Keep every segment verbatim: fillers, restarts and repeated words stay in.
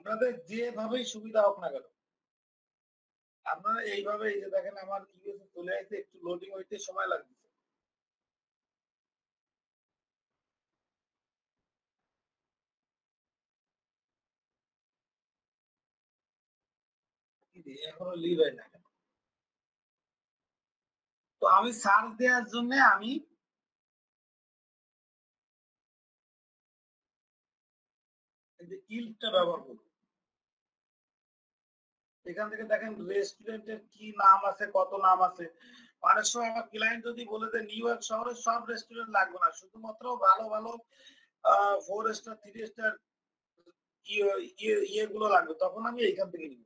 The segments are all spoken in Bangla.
আপনাদের যেভাবেই সুবিধা হোক না কেন। আপনারা এইভাবে এই যে দেখেন আমার ইউএসএ চলে আইছে একটু লোডিং হইতে সময় লাগতেছে। কি রে এখনো লিভ হয় না কেন? তো আমি সার্চ দেওয়ার জন্যে আমি এই যে ইল্কটা ব্যবহার করব। এখান থেকে দেখেন রেস্টুরেন্টের কি নাম আছে, কত নাম আছে। অনেক সময় আমার ক্লায়েন্ট যদি বলে যে নিউ ইয়র্ক শহরের সব রেস্টুরেন্ট লাগবে না। শুধুমাত্র ভালো, ভালো আ চার স্টার, তিন স্টার ইয়ে ইয়ে ইয়েগুলো লাগবে। তখন আমি এইখান থেকে নিব।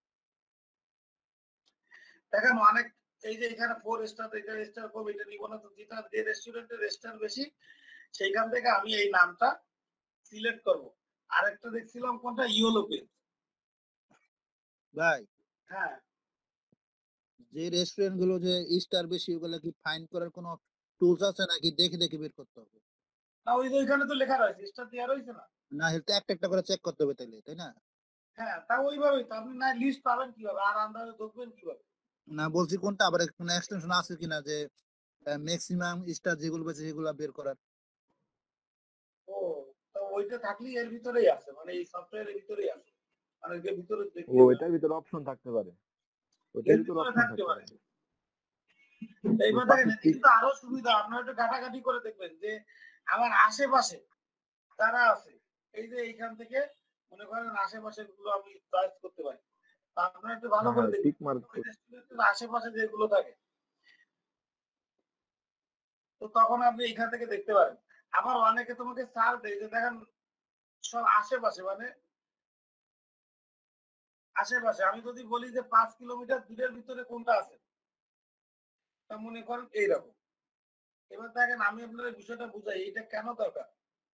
দেখেন অনেক এই যে এখানে চার স্টার এটা স্টার কম এটা নিব না তো যেটা যে রেস্টুরেন্টের স্টার বেশি সেইখান থেকে আমি এই নামটা সিলেক্ট করব। আরেকটা দেখছিলাম কোনটা ইয়েলো পেজ। ভাই হ্যাঁ। যে রেস্টুরেন্ট গুলো যে স্টার বেশি ওগুলো কি ফাইন্ড করার কোনো টুলস আছে নাকি দেখে দেখে বের করতে হবে? না ওই যে ওইখানে তো লেখা রয়েছে স্টার দেওয়া রয়েছে না। না হলে তো একটা একটা করে চেক করতে হবে তাইলে, তাই না? হ্যাঁ, তা ওইভাবেই তো আপনি না লিস্ট পাবেন কিভাবে? আর আন্দাজে দেখবেন কিভাবে? না বলছি কোনটা আবার কোনো এক্সটেনশন আছে কিনা যে ম্যাক্সিমাম স্টার যেগুলো বেশি সেগুলো বের করার। ও তো ওইটা থাকলেই এর ভিতরেই আছে। মানে এই সফটওয়্যারের ভিতরেই আছে। মানে এর ভিতরে ও দেখলেই এটার ভিতরে অপশন থাকতে পারে। ওইটার এর ভিতরে ভিতরে অপশন থাকতে থাকতে পারে। পারে। ওই এইবার দেখেন পাশে এতে টিক কিন্তু আরো সুবিধা। আপনারা একটু ঘাটাঘাটি করে দেখবেন যে আমার আশেপাশে যারা আছে এই যে এইখান থেকে মনে করেন আশেপাশের গুলো আমি চয়েস করতে পারি। তো আপনারা একটু ভালো হ্যাঁ, করে হ্যাঁ, দেখবেন। টিক মার্ক ওই রেস্টুরেন্টের আশেপাশে যেগুলো থাকে তো তখন আপনি এখান থেকে দেখতে পারেন। আবার অনেকে তোমাকে ছাড় দেয় যে দেখেন সব আশেপাশে মানে আশেপাশে আমি যদি বলি যে পাঁচ কিলোমিটার দূরের ভিতরে কোনটা আছে? তা মনে করেন এইরকম। এবার দেখেন আমি আপনার বিষয়টা বুঝাই এটা কেন দরকার?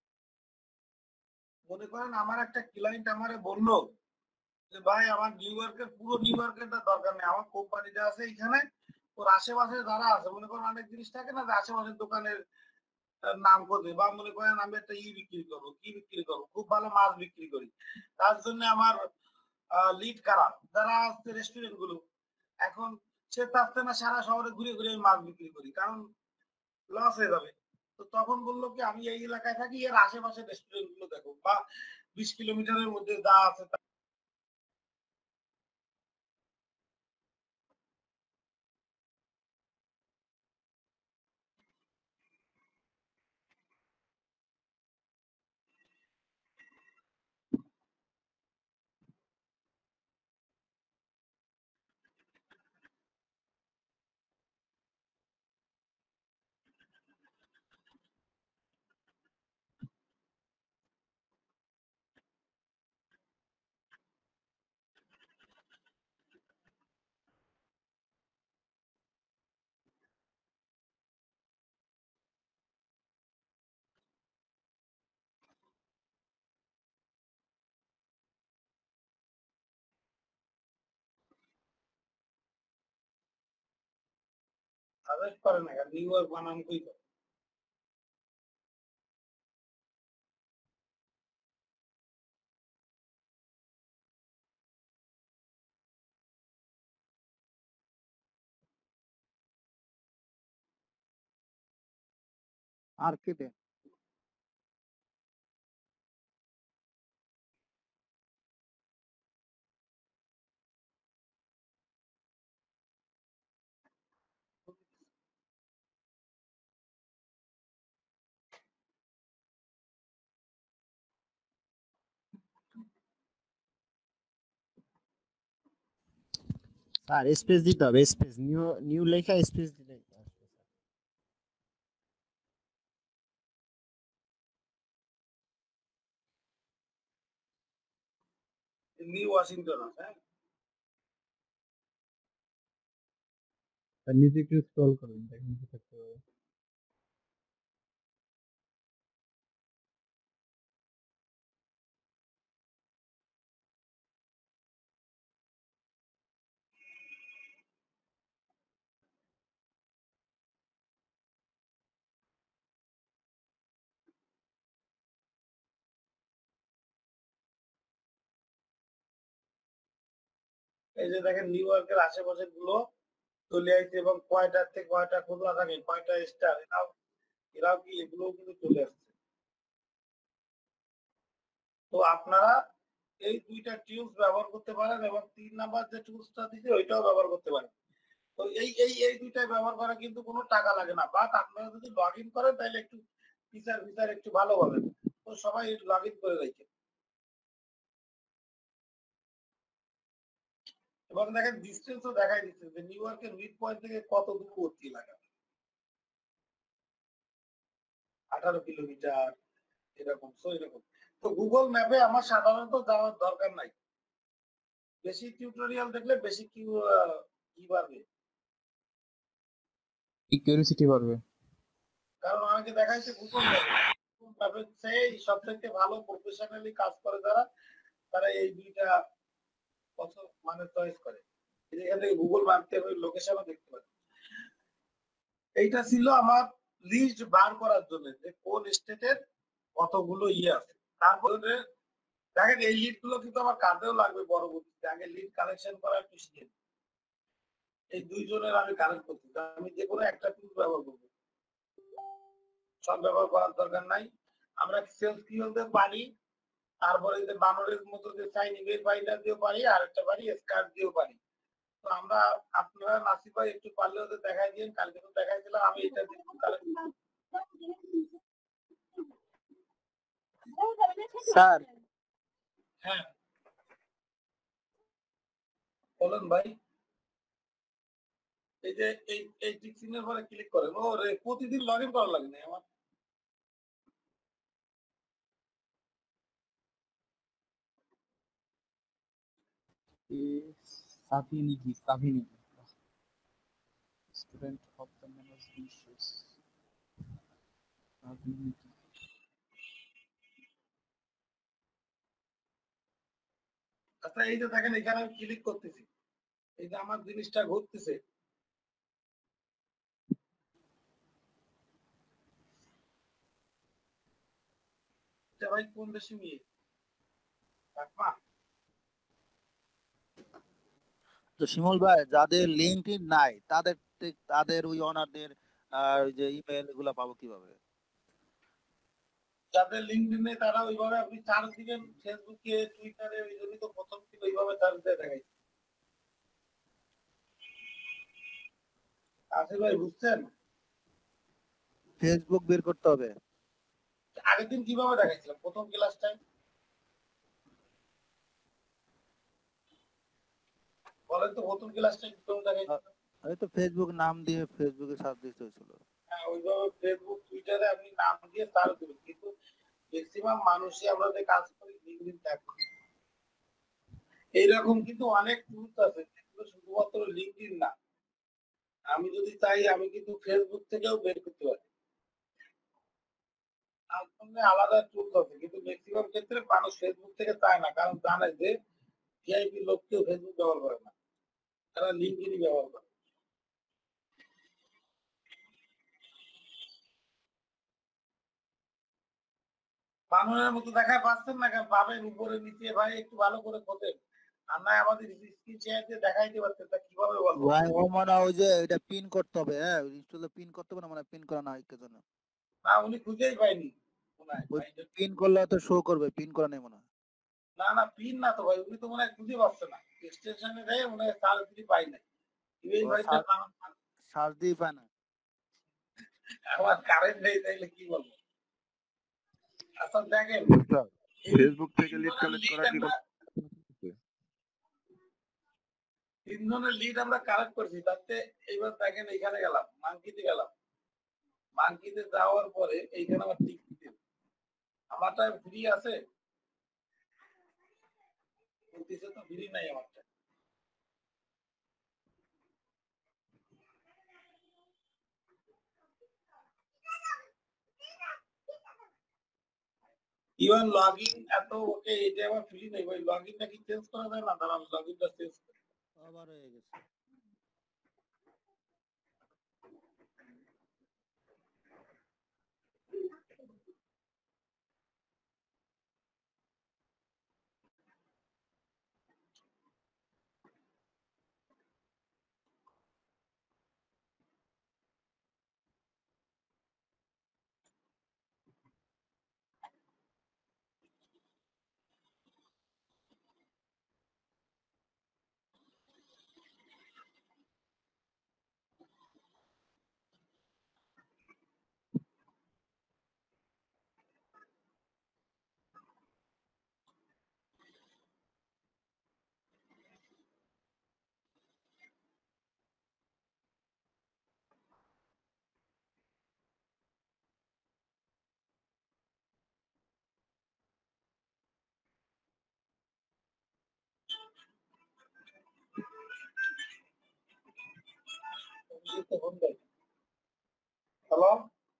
মনে করেন আমার একটা ক্লায়েন্ট আমারে বলল যে ভাই আমার নিউ ইয়র্কের পুরো নিউ ইয়র্কেরটা দরকার নেই। আমার কোম্পানিটা আছে এইখানে। ওর আশেপাশে যারা আছে মনে করেন অনেক জিনিস থাকে না যে আশেপাশের দোকানের আ নাম করবে বা মনে করেন আমি একটা ই বিক্রি করব। কি বিক্রি করব? খুব ভালো মাছ বিক্রি করি। তার জন্য আমার আ লিড কারা? যারা আছে রেস্টুরেন্ট গুলো। এখন সে চাচ্ছে না সারা শহরে ঘুরে, ঘুরে আমি মাছ বিক্রি করি। কারণ লস হয়ে যাবে। তো তখন বলল কি আমি এই এলাকায় থাকি এর আশেপাশের রেস্টুরেন্ট গুলো দেখো বা বিশ কিলোমিটারের মধ্যে যা আছে তা সাজেস্ট করে না। নিউ ইয়র্ক বানান কই তো? আর কেটে স্যার স্পেস দিতে হবে, স্পেস নিউ নিউ লেখা স্পেস দিলে আসবে স্যার। নিউ ওয়াশিংটন আছে, হ্যাঁ? আর নিচে একটু স্ক্রল করুন দেখেন নিচে থাকতে পারে। এই যে দেখেন নিউ ইয়র্কের আশেপাশে গুলো চলে আসছে এবং কয়টার থেকে কয়টা খোলা থাকে কয়টা স্টার এরাও এরাও কি এগুলো কিন্তু চলে আসছে। তো আপনারা এই দুইটা টুলস ব্যবহার করতে পারেন এবং তিন নাম্বার যে টুলসটা দিছে ওইটাও ব্যবহার করতে পারেন। তো এই এই এই দুইটাই ব্যবহার করা কিন্তু কোনো টাকা লাগে না, বাট আপনারা যদি লগ ইন করেন তাহলে একটু ফিচার ফিচার একটু ভালো পাবেন। তো সবাই লগ ইন করে রাখেন এবং দেখেন ডিস্টেন্সও দেখাই দিচ্ছে যে নিউ ইয়র্কের মিড পয়েন্ট থেকে কত দূরবর্তী এলাকা, আঠারো কিলোমিটার এরকম। সো এরকম তো গুগল ম্যাপে আমার সাধারণত যাওয়ার দরকার নাই, বেশি টিউটোরিয়াল দেখলে বেশি কি আহ, কি পারবে, কিউরিওসিটি বাড়বে। কারণ আমাকে দেখাইছে গুগল ম্যাপে গুগল ম্যাপে সেই সব থেকে ভালো প্রফেশনালি কাজ করে যারা তারা এই দুইটা পছন্দ মানে চয়েস করে। এখান থেকে গুগল ম্যাপ থেকে লোকেশনও দেখতে পাচ্ছি। এইটা ছিল আমার লিস্ট বার করার জন্য যে কোন স্টেটের কতগুলো ইয়ে আছে। তারপরে দেখেন এই লিড গুলো কিন্তু আমার কাজেও লাগবে পরবর্তীতে, আগে লিড কালেকশন করার একটু শিখে নিই। এই দুইজনের আমি কালেক্ট করছি, আমি যে কোনো একটা টুল ব্যবহার করবো, সব ব্যবহার করার দরকার নাই। আমরা সেলস কি হতে পারি, তারপরে যে বানরের মতো যে সাইন ইমেল ফাইন্ডার দিয়েও পারি, আর একটা পারি স্কার্ট দিয়েও পারি। তো আমরা আপনারা নাসিব ভাই একটু পারলে ওদের দেখাই দিন, কালকে তো দেখাই দিলাম, আমি এটা স্যার হ্যাঁ বলেন ভাই। এই যে এই এই টিক চিহ্নের পরে ক্লিক করেন, ও রে প্রতিদিন লগ ইন করা লাগে না আমার। সাফিনিকি সাফিনিকি স্টুডেন্ট অফ দ্য ম্যানেজমেন্ট সাফিনিকি। আচ্ছা এই যে দেখেন এখানে আমি ক্লিক করতেছি, এই যে আমার জিনিসটা ঘুরতেছে, এটা ভাই কোন দেশে নিয়ে কাকমা? তো শিমুল ভাই যাদের লিঙ্কডইন নাই তাদের তে- তাদের ওই অনারদের আর যে ইমেল এগুলো পাবো কিভাবে? যাদের লিঙ্কডইন নেই তারা ওইভাবে আপনি চার্জ দিবেন ফেসবুকে টুইটারে, ওই জন্যই তো প্রথম থেকে ওইভাবে চার্জ দিয়ে দেখাই। আসিফ ভাই বুঝছেন? ফেসবুক বের করতে হবে। আগের দিন কিভাবে দেখাইছিলাম প্রথম ক্লাসটায় বলেন তো, প্রথম ক্লাসটায় কিভাবে দেখাইছিলাম? আমি তো ফেসবুক নাম দিয়ে ফেসবুকে সার্চ দিতে হয়েছিল। হ্যাঁ ওইভাবে ফেসবুক টুইটারে আপনি নাম দিয়ে চার্জ দিবেন, কিন্তু ম্যাক্সিমাম মানুষই আমরা যে কাজ করি লিঙ্কডইন থাকবে। এইরকম কিন্তু অনেক টুলস আছে যেগুলো শুধুমাত্র লিঙ্কডইন না, আমি যদি চাই আমি কিন্তু ফেসবুক থেকেও বের করতে পারি। তার জন্য আলাদা টুলস আছে, কিন্তু ম্যাক্সিমাম ক্ষেত্রে মানুষ ফেসবুক থেকে চায় না, কারণ জানে যে ভিআইপি লোক কেউ ফেসবুক ব্যবহার করে না, তারা লিঙ্কডইনই ব্যবহার করে। বানরের মতো দেখায় পাচ্ছেন না কেন? পাবেন উপরে নিচে ভাই, একটু ভালো করে খোঁজেন, আর নয় আমাদের স্ক্রিন শেয়ার দিয়ে দেখাইতে পারতেন, তা কিভাবে বলবো? ভাই ও মানে ওই যে এটা পিন করতে হবে, হ্যাঁ ইনস্টলে পিন করতে হবে না, মানে পিন করা না হয় জন্য। না উনি খুঁজেই পাইনি মনে হয় ওই ভাই। পিন করলে তো শো করবে, পিন করা নেই মনে হয়। না না পিন না তো ভাই, উনি তো মনে হয় খুঁজে পাচ্ছে না, স্টেশনে যাই মনে হয় সার্চ দিয়ে পাই নাই। এই ও ভাইটা সার্চ দিয়ে পায় না। আমার কারেন্ট নেই তাইলে কি বলবো? আচ্ছা দেখেন ফেসবুক থেকে লিড কালেক্ট করা কি কোনো- তিন ধরনের লিড আমরা কালেক্ট করছি, তাতে এইবার দেখেন এইখানে গেলাম, মাঙ্কিতে গেলাম, মাঙ্কিতে যাওয়ার পরে এইখানে আমার টিক দিতে আমারটা ফ্রি আছে, বলতেছে তো ফ্রি নাই আমারটা। ইভেন লগইন এত ওকে, এটা আমার ফ্রি নেই ভাই, লগইনটা কি চেঞ্জ করা যায় না? দাঁড়ান লগইনটা চেঞ্জ করি। আবার হয়ে গেছে। হ্যালো,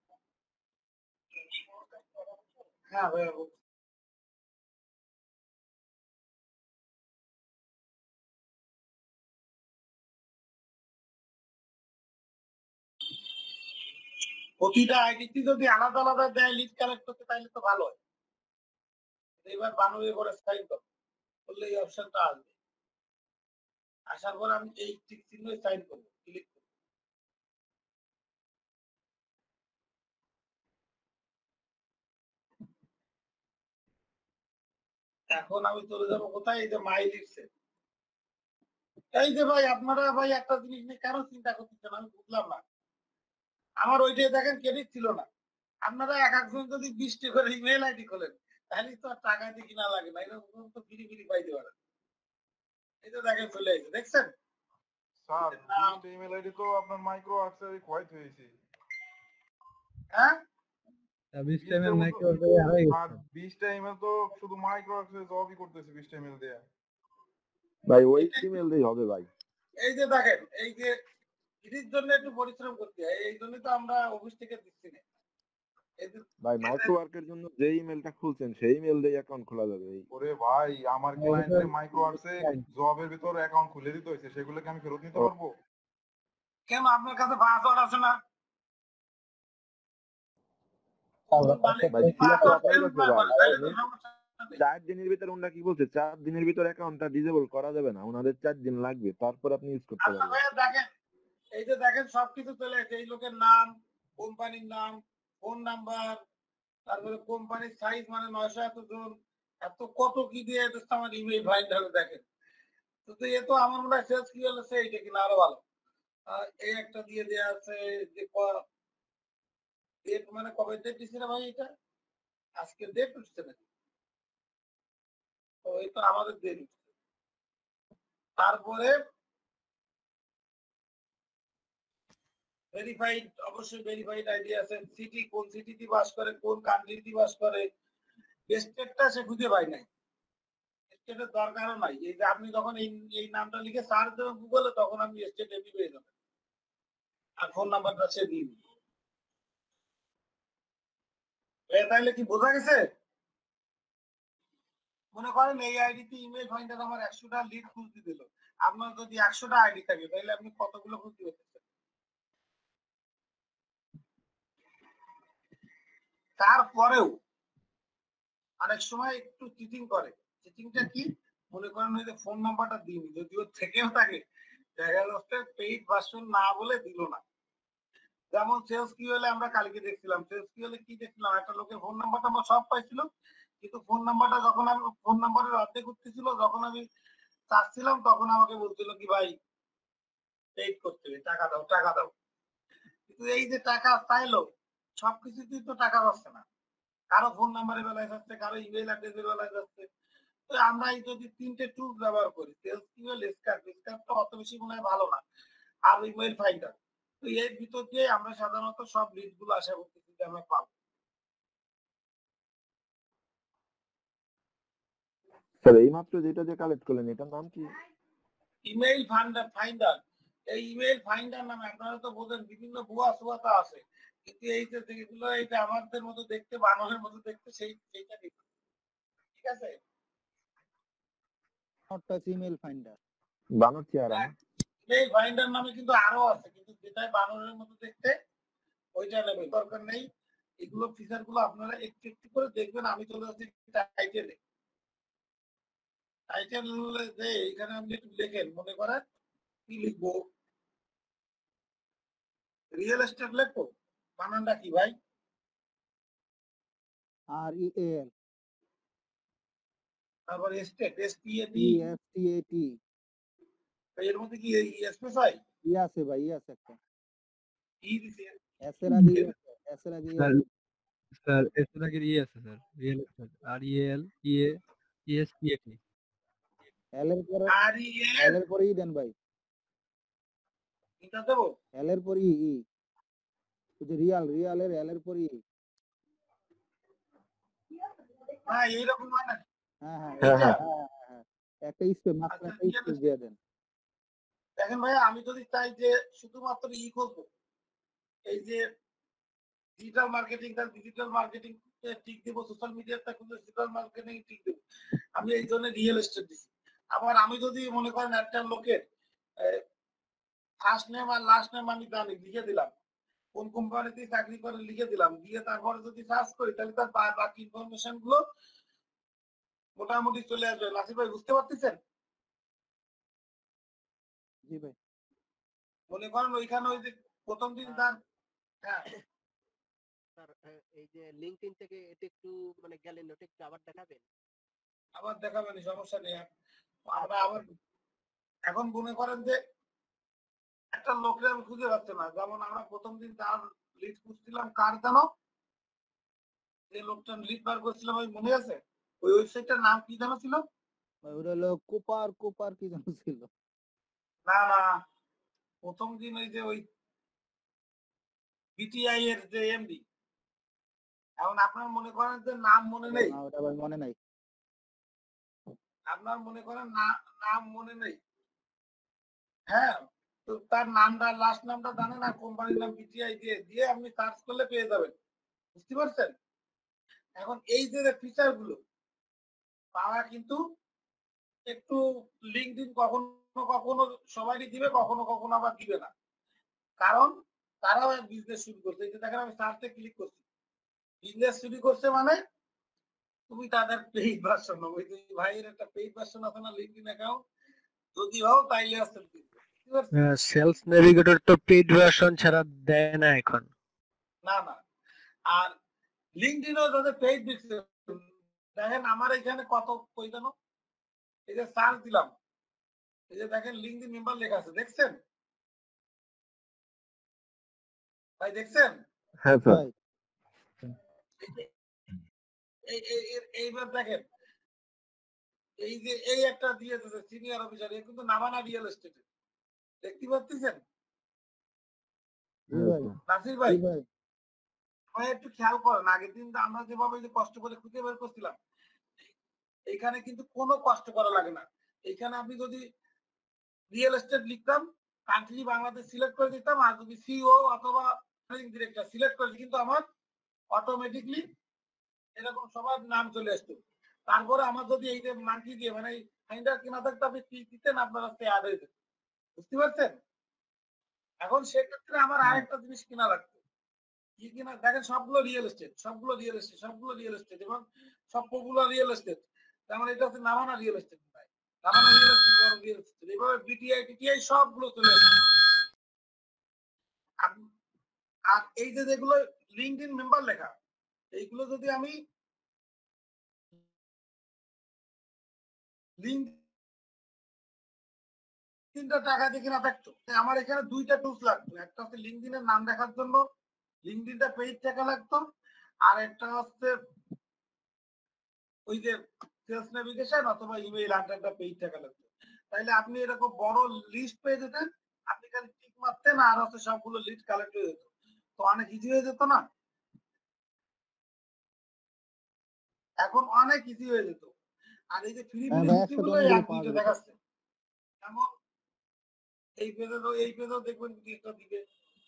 হ্যাঁ ভাইয়া বলছি। প্রতিটা আইডিতে যদি আলাদা আলাদা দেয় লিড কালেক্ট করতে তাহলে তো ভালো হয়। এবার বানুয়ে করে সাইন করো, করলে এই অপশনটা আসবে। আসার পর আমি এই টিক চিহ্নে সাইন করবো, ক্লিক করবো। এখন আমি চলে যাবো কোথায়, এই যে মাই লিস্টে। এই যে ভাই আপনারা ভাই একটা জিনিস নিয়ে কেন চিন্তা করতেছেন আমি বুঝলাম না। আমার ওইটাই দেখেন ক্রেডিট ছিল না। আপনারা এক একজন যদি বিশটি করে ইমেল আইডি খোলেন তাহলে তো আর টাকা দিয়ে কিনা লাগে না, এরকম তো ফিরি ফিরি পাইতে পারেন। এই তো দেখেন চলে আসছে, দেখছেন? স্যার বিশটা ইমেল আইডি তো আপনার মাইক্রো আক্সেস হোয়াইট হয়েছে। হ্যাঁ বিশ টাইমের বিশটার মাইক্রো মতো- হারাই আর বিশটা ইমেল তো শুধু মাইক্রো আক্সেস জবই করতেছে বিশটা ইমেল দিয়ে। ভাই ওই ইমেল দিয়ে হবে ভাই। এই যে দেখেন, এই যে এটির জন্য একটু পরিশ্রম করতে হয়, এই জন্য তো আমরা অফিস থেকে দিচ্ছি না। এই যে- ভাই মাইক্রো ওয়ার্কের জন্য যে ইমেলটা খুলছেন সেই ইমেল দিয়ে অ্যাকাউন্ট খোলা যাবে। এই ওরে ভাই আমার ক্লায়েন্টের মাইক্রো আক্সেস জবের ভিতর অ্যাকাউন্ট খুলে দিতে হয়েছে, সেগুলো কি আমি ফেরত নিতে পারবো? কেন আপনার কাছে পাসওয়ার্ড আছে না? ভাই ঠিক আছে আপনার কাছে ভাই। চার দিনের ভিতরে ওনারা কি বলছে, চার দিনের ভিতর অ্যাকাউন্টটা ডিসেবল করা যাবে না, ওনাদের চার দিন লাগবে, তারপর আপনি ইউজ করতে আচ্ছা পারবেন। ভাইয়া দেখেন, এই যে দেখেন সবকিছু চলে এসেছে, এই লোকের নাম, কোম্পানির নাম, ফোন নাম্বার, তারপরে কোম্পানির সাইজ মানে নয়শো এত জন, এত কত কি দিয়ে দিচ্ছে আমার ইমেল ফাইন্ডার দেখেন। তো তো এ তো আমার মনে হয় সেলস কি হলো সেইটা কিনা আরো ভালো। আহ, এই একটা দিয়ে দেওয়া আছে যে ডেট মানে কবে ডেট দিচ্ছে না ভাই, এটা আজকে ডেট উঠছে নাকি? তো এই তো আমাদের ডেট উঠছে। তারপরে ভেরিফাইড, অবশ্যই ভেরিফাইড আইডি আছে, সিটি কোন সিটিতে বাস করে, কোন কান্ট্রিতে বাস করে, স্টেটটা সে খুঁজে পায় নাই, স্টেটের দরকারও নাই। এই যে আপনি যখন এই এই নামটা লিখে সার্চ দেবেন গুগলে তখন আপনি স্টেট এমনি পেয়ে যাবেন, আর ফোন নাম্বারটা সে দিন। তাহলে কি বোঝা গেছে? মনে করেন এই আইডিতে ইমেল ফাইন্ডার আমার একশোটা লিড খুঁজতে দিল, আপনার যদি একশোটা আইডি থাকে তাহলে আপনি কতগুলো খুঁজতে পারতেছেন? তারপরেও অনেক সময় একটু চিটিং করে। চিটিংটা কি? মনে করেন ওই যে ফোন নাম্বারটা দিন, যদিও থেকেও থাকে দেখা যাচ্ছে পেইড ভার্সন না বলে দিল না। যেমন সেলস কি হলে আমরা কালকে দেখছিলাম, সেলস কি হলে কি দেখছিলাম, একটা লোকের ফোন নাম্বারটা আমার সব পাইছিল, কিন্তু ফোন নাম্বারটা যখন আমি ফোন নাম্বারের অর্ধেক উঠতেছিল, যখন আমি চাচ্ছিলাম তখন আমাকে বলছিল কি ভাই পেইড করতে হবে, টাকা দাও টাকা দাও। কিন্তু এই যে টাকা চাইলো সবকিছুতেই তো টাকা পাচ্ছে না, কারো ফোন নাম্বারের বেলায় যাচ্ছে, কারো ইমেল অ্যাড্রেসের বেলায় যাচ্ছে। তো আমরা এই যদি তিনটে টুল ব্যবহার করি, সেলস কিউএল, স্কার্প, স্কার্পটা অত বেশি মনে হয় ভালো না, আর ইমেল ফাইন্ডার, তো এর ভিতর দিয়ে আমরা সাধারণত সব লিড গুলো আশা করতেছি যে আমরা পাবো। স্যার এইমাত্র যেটা যে কালেক্ট করলেন এটার নাম কি? ইমেল ফাইন্ডার ফাইন্ডার এই ইমেল ফাইন্ডার নামে আপনারা তো বোঝেন বিভিন্ন ভুয়া সুয়াতা আছে, কিন্তু এই যে যেগুলো এই যে আমাদের মতো দেখতে, বানরের মতো দেখতে, সেই সেইটা দিতে, ঠিক আছে? ইমেল ফাইন্ডার বানর চেহারা না? ইমেল ফাইন্ডার নামে কিন্তু আরো আছে, কিন্তু যেটা বানরের মতো দেখতে ওইটা নেবে, দরকার নেই। এগুলো ফিচার গুলো আপনারা একটু একটু করে দেখবেন। আমি চলে যাচ্ছি টাইটেলে। টাইটেল যে এখানে আপনি একটু লেখেন, মনে করেন কি লিখবো, রিয়েল এস্টেট লিখবো, বানানটা কি ভাই? আর ই এল তারপর estate, S T A T, E S T A T এর মধ্যে কি স্পেস হয়? ই আছে ভাই, ই আছে একটা, ই দিছে, এস এর আগে ই আছে, এস এর আগে ই স্যার আছে। স্যার এর সাথে আগে ই আছে sir, real estate, R E L E A E S T A T. L এর পরে আর ই এল এস, এর পরে ই দেন ভাই, এটা দেবো। এল এর পরে ই ই ওই যে রিয়াল রিয়াল এর এল এর পরে ই। না এইরকম হয় না, হ্যাঁ হ্যাঁ হ্যাঁ, এটা, হ্যাঁ। হ্যাঁ হ্যাঁ হ্যাঁ, একটা স্পেস মাঝখানে আচ্ছা একটা স্পেস দিয়ে দেন। দেখেন ভাইয়া, আমি যদি চাই যে শুধুমাত্র ই করবো, এই যে ডিজিটাল মার্কেটিং, তার ডিজিটাল মার্কেটিং ঠিক দিব, সোশ্যাল মিডিয়াটা কিন্তু ডিজিটাল মার্কেটিং ঠিক দিব, আমি এই জন্য রিয়েল এস্টেট দিচ্ছি। আবার আমি যদি মনে করেন একটা লোকের ফার্স্ট নেম আর লাস্ট নেম আমি জানি, লিখে দিলাম, কোন কোম্পানিতে চাকরি করে লিখে দিলাম, দিয়ে তারপরে যদি সার্চ করি তাহলে তার বাকি ইনফরমেশন গুলো মোটামুটি চলে আসবে। নাসির ভাই বুঝতে পারতেছেন? জি ভাই। মনে করেন ওইখানে ওই যে প্রথম দিন তার, হ্যাঁ স্যার এই যে লিঙ্কডইন থেকে এটা একটু মানে গেলেন, ওটা একটু আবার দেখাবেন? আবার দেখাবেন, সমস্যা নেই। আমরা আবার এখন মনে করেন যে একটা লোকের আমি খুঁজে পাচ্ছি না, যেমন আমরা প্রথম দিন তার লিড খুঁজছিলাম, কার যেন যে লোকটা লিড বার করছিলাম, ওই মনে আছে ওই ওয়েবসাইটটার নাম কি যেন ছিল? ওটা হলো কোপার কোপার কি যেন ছিল। না না, প্রথম দিন ওই যে ওই বিটিআই এর যে এমডি, এখন আপনার মনে করেন যে নাম মনে নেই, না, ওটা ভাই মনে নাই। আপনার মনে করেন নাম মনে নেই, হ্যাঁ, তো তার নামটা লাস্ট নামটা জানেন আর কোম্পানির নাম বিটিআই দিয়ে দিয়ে আপনি সার্চ করলে পেয়ে যাবেন। বুঝতে পারছেন? এখন এই যে ফিচার গুলো তারা কিন্তু একটু লিঙ্কডইন কখনো কখনো সবাইকে দিবে, কখনো কখনো আবার দিবে না, কারণ তারাও বিজনেস শুরু করছে। এই যে দেখেন আমি সার্চে ক্লিক করছি, বিজনেস শুরু করছে মানে তুমি তাদের পেইড ভার্সন, ওই যে ভাইয়ের একটা পেইড ভার্সন আছে না লিঙ্কডইন অ্যাকাউন্ট, যদি হও তাইলে আসতে সেলস নেভিগেটর তো পেইড ভার্সন ছাড়া দেয় না এখন। না না, আর লিঙ্কডইনও যাদের পেইড দিচ্ছে, দেখেন আমার এখানে কত কই জানো, এই যে সার্চ দিলাম, এই যে দেখেন লিঙ্কডইন মেম্বার লেখা আছে, দেখছেন ভাই? দেখছেন? হ্যাঁ স্যার। এইবার দেখেন এই যে এই একটা দিয়ে দিয়েছে সিনিয়র অফিসার, এ কিন্তু নামানা রিয়েল এস্টেটে, দেখতে পাচ্ছেন? নাসির ভাই ভাই একটু খেয়াল করেন, আগের দিন আমরা যেভাবে যে কষ্ট করে খুঁজে বের করছিলাম, এখানে কিন্তু কোনো কষ্ট করা লাগে না। এখানে আপনি যদি রিয়েল এস্টেট লিখতাম, কান্ট্রি বাংলাদেশ সিলেক্ট করে দিতাম, আর যদি সিও অথবা ম্যানেজিং ডিরেক্টর সিলেক্ট করে, কিন্তু আমার অটোমেটিকলি এরকম সবার নাম চলে আসতো। তারপরে আমার যদি এই যে মানকি দিয়ে মানে ফাইন্ডার কিনা থাকতো, আপনি ক্লিক দিতেন, আপনার কাছে অ্যাড হয়ে যেত। বুঝতে পারছেন? এখন সেক্ষেত্রে আমার আরেকটা জিনিস কিনা লাগতো, কি কিনা দেখেন সবগুলো রিয়েল এস্টেট, সবগুলো রিয়েল এস্টেট, সবগুলো রিয়েল এস্টেট এবং সব পপুলার রিয়েল এস্টেট। তার মানে এটা হচ্ছে নামানা রিয়েল এস্টেট, ভাই নামানা রিয়েল এস্টেট, বড় রিয়েল এস্টেট, এইভাবে বিটিআই টিটিআই সবগুলো চলে আসে। আর এই যে যেগুলো লিঙ্কডইন মেম্বার লেখা, এইগুলো যদি আমি লিঙ্কডইনটা টাকা দিয়ে কিনা থাকতো, আমার এখানে দুইটা টুলস লাগতো, একটা হচ্ছে লিঙ্কডইনের নাম দেখার জন্য লিঙ্কডইনটা পেইড টাকা লাগতো, আর একটা হচ্ছে ওই যে সেলস নেভিগেশন অথবা ইমেইল হান্টারটা পেইড টাকা লাগতো। তাইলে আপনি এরকম বড় লিস্ট পেয়ে যেতেন, আপনি খালি টিক মারতেন আর হচ্ছে সবগুলো লিড কালেক্ট হয়ে যেত, তো অনেক ইজি হয়ে যেত না? এখন অনেক ইজি হয়ে যেত। আর এই যে ফ্রি গুলো এক দুইটা দেখাচ্ছে, যেমন এই পেজেও এই পেজেও দেখবেন একটা দিবে,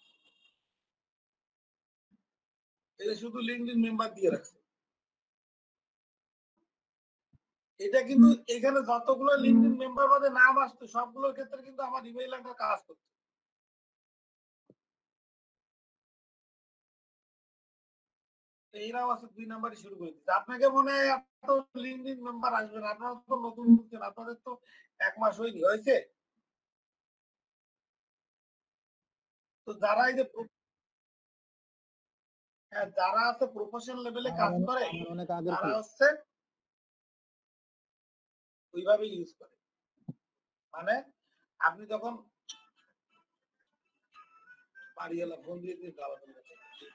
এটা শুধু লিঙ্কডইন মেম্বার দিয়ে রাখছে। এটা কিন্তু এখানে যতগুলো লিঙ্কডইন মেম্বার বাদে নাম আসতো, সবগুলোর ক্ষেত্রে কিন্তু আমার ইমেইল একটা কাজ করছে। এইরাও আছে দুই নাম্বারই শুরু করে দিচ্ছে। আপনাকে মনে হয় এত লিঙ্কডইন মেম্বার আসবে না, আপনারা তো নতুন বুঝছেন, আপনাদের তো এক মাস হয়নি, হয়েছে? তো যারা এই যে হ্যাঁ যারা আছে প্রফেশনাল লেভেলে কাজ করে, তারা হচ্ছে ওইভাবে ইউজ করে। মানে আপনি যখন বাড়ি এলাম ফোন দিয়ে দিয়ে গালা করে গেছে।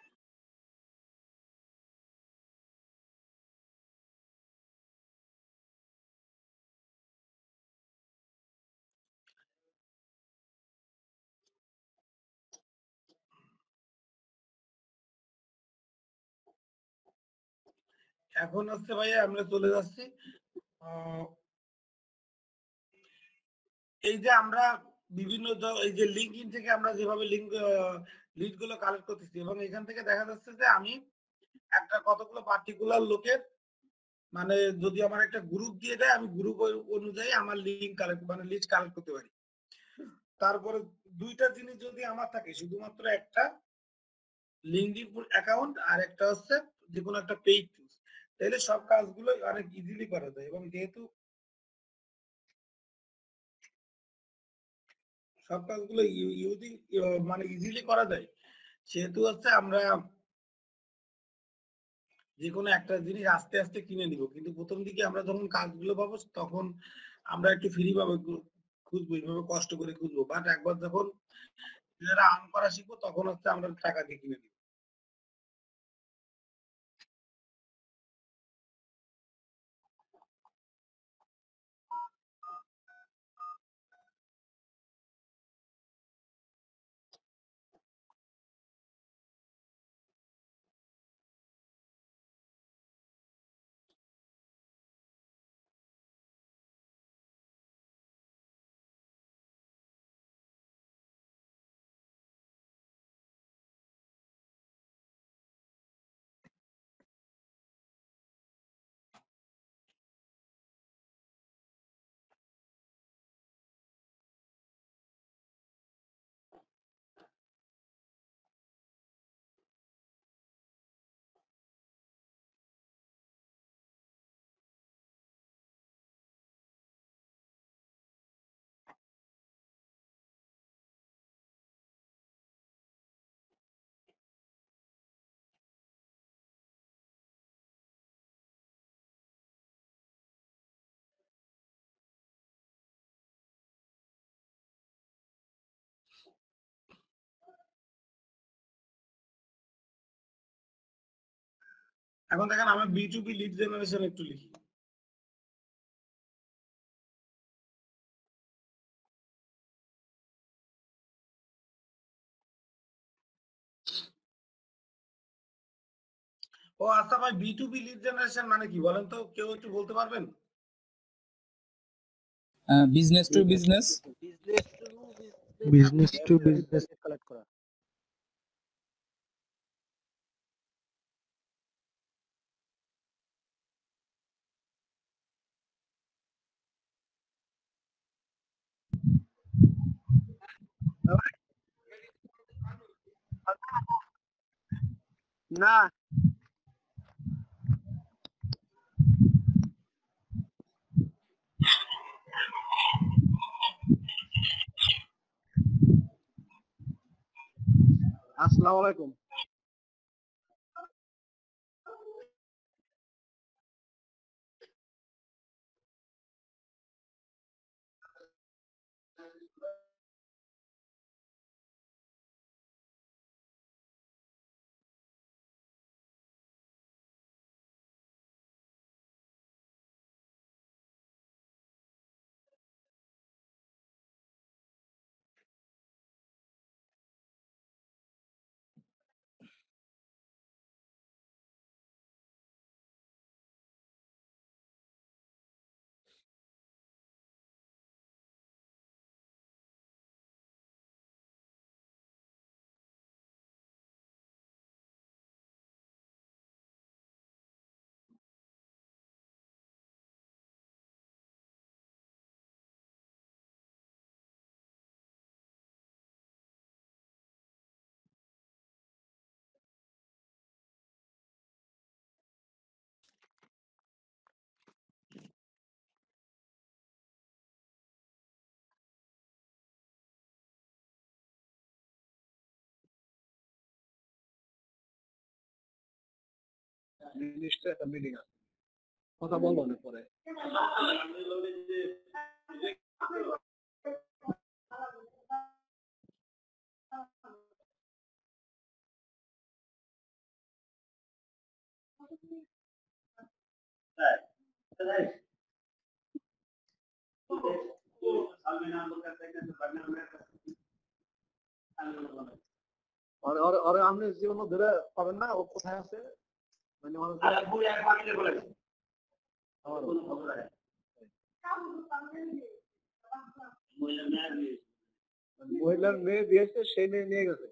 এখন হচ্ছে ভাইয়া আমরা চলে যাচ্ছি, এই যে আমরা বিভিন্ন জ- এই যে লিঙ্কইন থেকে আমরা যেভাবে লিঙ্ক লিড গুলো কালেক্ট করতেছি এবং এখান থেকে দেখা যাচ্ছে যে আমি একটা কতগুলো পার্টিকুলার লোকের মানে যদি আমার একটা গ্রুপ দিয়ে দেয় আমি গ্রুপ অনুযায়ী আমার লিঙ্ক কালেক্ট মানে লিস্ট কালেক্ট করতে পারি। তারপরে দুইটা জিনিস যদি আমার থাকে শুধুমাত্র একটা লিঙ্কডিন অ্যাকাউন্ট আর একটা হচ্ছে যে কোনো একটা পেজ চুজ, তাহলে সব কাজগুলো অনেক ইজিলি করা যায় এবং যেহেতু সব কাজগুলো ইউজি মানে ইজিলি করা যায় সেহেতু হচ্ছে আমরা যে কোনো একটা জিনিস আস্তে আস্তে কিনে নিব, কিন্তু প্রথম দিকে আমরা যখন কাজগুলো পাবো তখন আমরা একটু ফ্রি ভাবে খুঁজবো, এইভাবে কষ্ট করে খুঁজবো, বাট একবার যখন যারা আর্ন করা শিখবো তখন হচ্ছে আমরা টাকা দিয়ে কিনে নিব। এখন দেখেন আমি B two B lead generation একটু লিখি। ও আচ্ছা ভাই, B two B lead generation মানে কি বলেন তো, কেউ একটু বলতে পারবেন? Business to business business to business to business collect করা। না আসসালামু আলাইকুম। নিশ্চয়ই একটা মিটিং আছে, কথা বলবো না পরে। ওরে ওরে ওরে আপনি জীবন ধরে পাবেন না, ও কোথায় আছে মানে মানুষ আমার মহিলার মেয়ে দিয়েছে সেই মেয়ে নিয়ে গেছে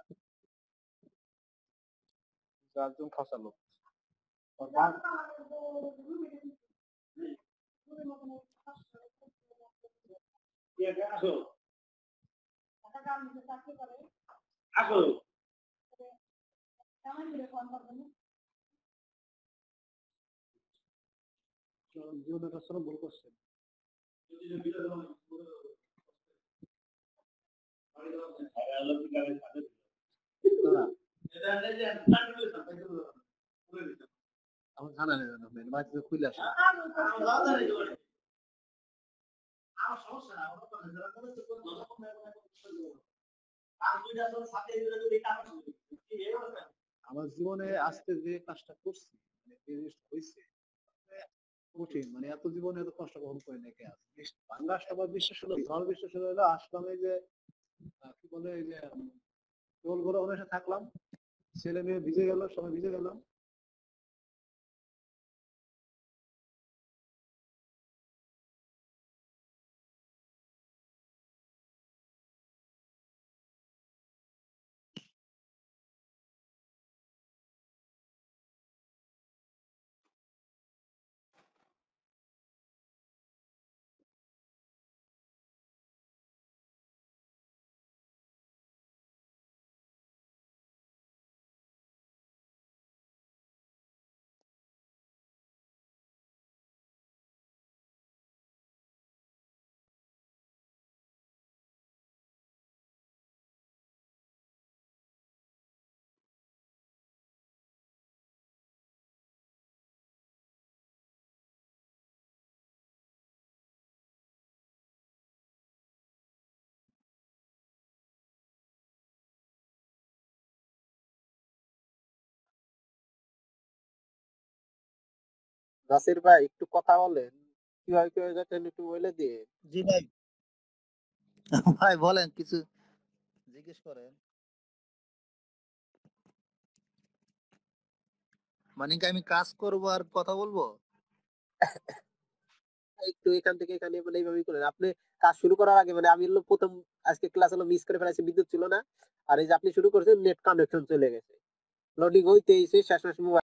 চারজন খাসা লোক ওর বাপ আসো আসো জীবনের কাছে ভুল করছে আমার জানা নেই জানা মেন মাছ খুলে আসে আমার সমস্যা না আমার কথা যারা করে তো আর দুইটা জন সাথে দিলে যদি কাজ হবে কি হবে আমার জীবনে আজকে যে কাজটা করছি মানে যে জিনিসটা হইছে কঠিন মানে এত জীবনে এত কষ্ট কখনো করে নাই কে আছে বাংলা সবার বিশ্বাস হলো ধর বিশ্বাস হলো আসলাম এই যে কি বলে এই যে টোল করে ওদের সাথে থাকলাম ছেলে মেয়ে ভিজে গেল সবাই ভিজে গেলাম নাসির ভাই একটু কথা বলেন কিভাবে কিভাবে যাচ্ছেন একটু বলে দিয়ে জি ভাই ভাই বলেন কিছু জিজ্ঞেস করেন মানে কি আমি কাজ করব আর কথা বলবো একটু এখান থেকে এখানে মানে এইভাবেই করেন আপনি কাজ শুরু করার আগে মানে আমি হলো প্রথম আজকে ক্লাস হলো মিস করে ফেলেছি বিদ্যুৎ ছিল না আর এই যে আপনি শুরু করছেন নেট কানেকশন চলে গেছে লোডিং হইতে এসে শেষ শেষ